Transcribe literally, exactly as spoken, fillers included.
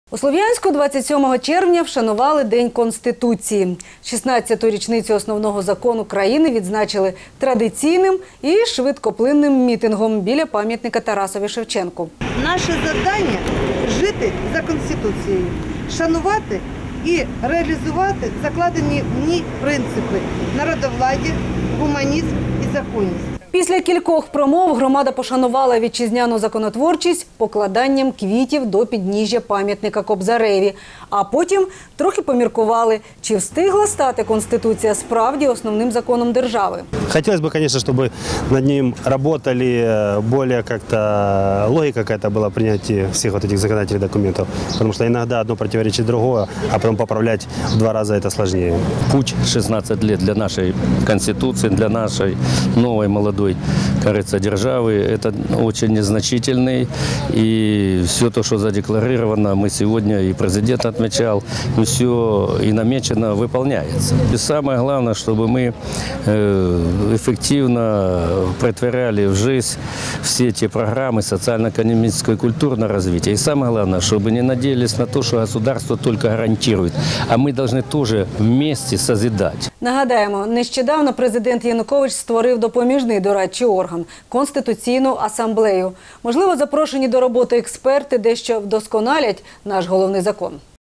У Слов'янську двадцять сьомого червня вшанували День Конституції. шістнадцяту річницю основного закону країни відзначили традиційним і швидкоплинним мітингом біля пам'ятника Тарасові Шевченку. Наше завдання – жити за Конституцією, шанувати і реалізувати закладені в ній принципи народовладдя, гуманізм і законність. Після кількох промов громада пошанувала вітчизняну законотворчість покладанням квітів до підніжжя пам'ятника Кобзареві. А потім трохи поміркували, чи встигла стати Конституція справді основним законом держави. Хотелось бы, конечно, чтобы над ним работали, более как-то логика какая-то была принятия всех вот этих законодательных документов. Потому что иногда одно противоречит другое, а потом поправлять в два раза это сложнее. Путь шестнадцать лет для нашей Конституции, для нашей новой молодой, кажется, державы, это очень незначительный. И все то, что задекларировано, мы сегодня и президент отмечал, и все и намечено выполняется. И самое главное, чтобы мы эффективно претворяли в жизнь все эти программы социально-экономического и культурного развития. И самое главное, чтобы не надеялись на то, что государство только гарантирует, а мы должны тоже вместе созидать. Нагадаємо, нещодавно президент Янукович створив допоміжний дорадчий орган – Конституційну асамблею. Можливо, запрошені до роботи експерти дещо вдосконалять наш головний закон.